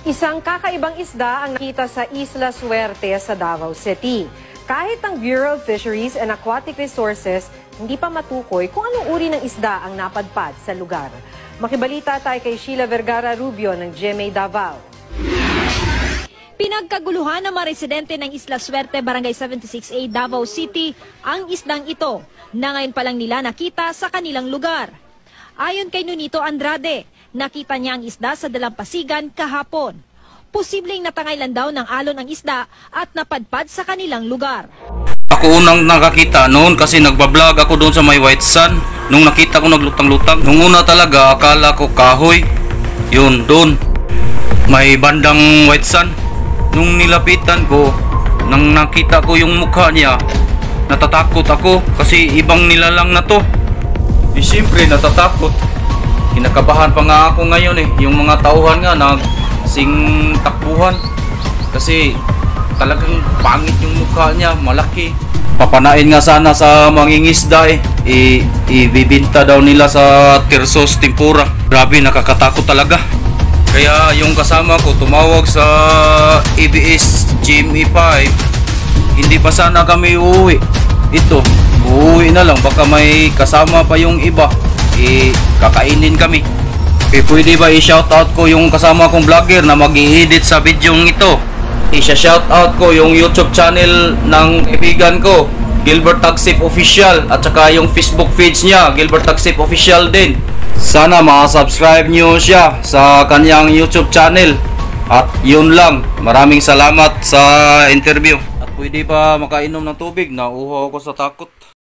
Isang kakaibang isda ang nakita sa Isla Suerte sa Davao City. Kahit ang Bureau of Fisheries and Aquatic Resources, hindi pa matukoy kung anong uri ng isda ang napadpad sa lugar. Makibalita tayo kay Sheila Vergara Rubio ng GMA Davao. Pinagkaguluhan ng mga residente ng Isla Suerte, Barangay 76A, Davao City, ang isdang ito na ngayon pa lang nila nakita sa kanilang lugar. Ayon kay Nunito Andrade, nakita niya ang isda sa dalampasigan kahapon. Posibleng natangay lang daw ng alon ang isda at napadpad sa kanilang lugar. Ako unang nakakita noon kasi nagbablog ako doon sa may White Sand. Nung nakita ko naglutang-lutang, nung una talaga akala ko kahoy. Yun, doon. May bandang White Sand. Nung nilapitan ko, nang nakita ko yung mukha niya, natatakot ako kasi ibang nilalang na to. Eh siyempre natatakot. Kinakabahan pa nga ako ngayon yung mga tauhan nga nagsing takbuhan. Kasi talagang pangit yung mukha niya, malaki. Papanain nga sana sa mangingisda ibibinta daw nila sa Tirsos Tempura. Grabe, nakakatakot talaga. Kaya yung kasama ko tumawag sa ABS GME5. Hindi pa sana kami uuwi. Ito, uuwi na lang, baka may kasama pa yung iba, kakainin kami. Pwede ba i-shoutout ko yung kasama kong vlogger na mag-i-edit sa videong ito? I-shoutout ko yung YouTube channel ng kaibigan ko, Gilbert Tagsip Official, at saka yung Facebook page niya, Gilbert Tagsip Official din. Sana ma-subscribe nyo siya sa kanyang YouTube channel. At yun lang, maraming salamat sa interview. Pwede pa makainom ng tubig, nauuhaw ako sa takot.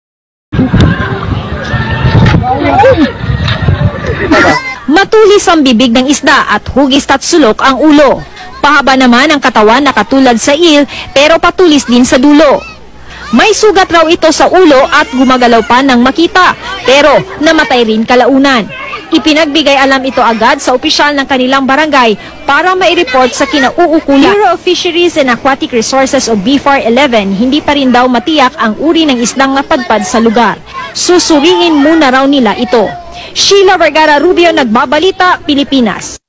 Matulis ang bibig ng isda at hugis at sulok ang ulo. Pahaba naman ang katawan na katulad sa eel pero patulis din sa dulo. May sugat raw ito sa ulo at gumagalaw pa nang makita pero namatay rin kalaunan. Ipinagbigay alam ito agad sa opisyal ng kanilang barangay para mai-report sa kinauukulan. Bureau of Fisheries and Aquatic Resources o BFAR 11 hindi pa rin daw matiyak ang uri ng isdang napadpad sa lugar. Susuriin muna raw nila ito. Sheila Vergara Rubio, Nagbabalita, Pilipinas.